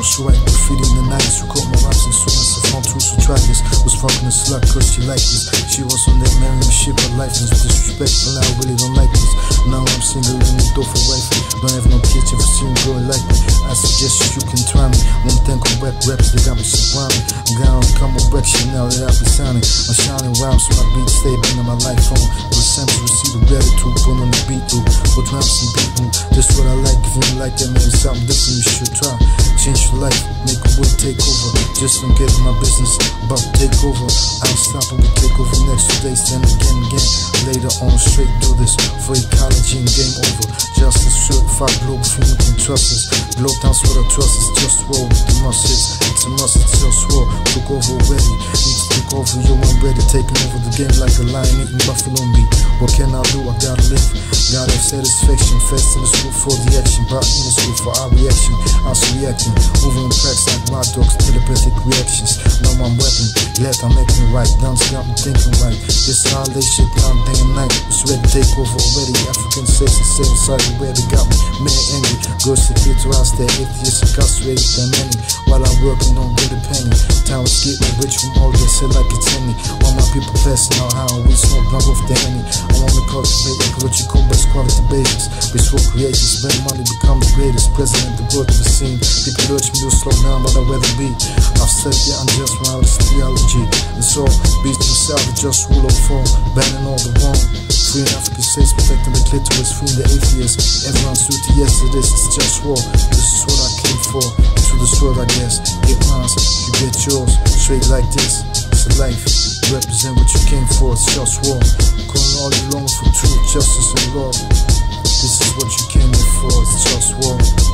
she write graffiti in the 90s. Who caught my raps and soon as the front tools who tried this. Was fucking a slut cause she liked this. She was on that marrying shit, but life is disrespectful. I really don't like this. Now I'm single in the door for wifey. Don't have no kids if you see a girl like me. I suggest you can try me. One thing on whack raps, they got me surrounded. I'm gonna come with back shit now that I be signing. I'm shining rhymes so my beats stay in my life phone. But sample receive the gratitude, put on the beat through. With drums and beat through. That's what I like. If you don't like that, maybe something different you should try. Change your life, make a world take over. Just don't get in my business, about to take over. I'm stopping, we take over next 2 days, then again. Later on, straight do this for ecology and game over. Justice certified Globalfirm, you can trust us. Globe towns for the trust is JustWar with the muscles. It's a must, it's JustWar. Took over already, need to take over, yo, I'm ready. Taking over the game like a lion eating buffalo meat. What can I do? I gotta live, gotta have satisfaction. Fast in the school for the action, brought me to school for our reaction. I was reacting, moving in packs like my dogs, telepathic reactions. Now I'm weapon, glad I'm making it right. Dance got me thinking right. This holiday shit, now day and night. It's ready to take over already. African states and same side where they got me mad angry. Girls declitorize, they're atheists, incarcerated by many. While I work and don't get a penny. Time is getting rich from all this, hit like it's any. While my people passing out how we smoke drunk off the henny. I wanna cultivate ecological best quality basis. Peaceful creators, spend money, become the greatest. President, the world of the scene. People urge me to slow down, but I'd rather be. I've studied the unjust when it's theology. And so, beats themselves, the just rule of fall, banning all the wrong. Free in African states, protecting the clitoris, freeing the atheists. Everyone's duty, yes it is, it's JustWar. This is what I came for, to this world I guess. Get mine, you get yours, straight like this. It's a life, represent what you came for, it's JustWar. Calling all you longing for truth, justice and love. This is what you came here for, it's JustWar.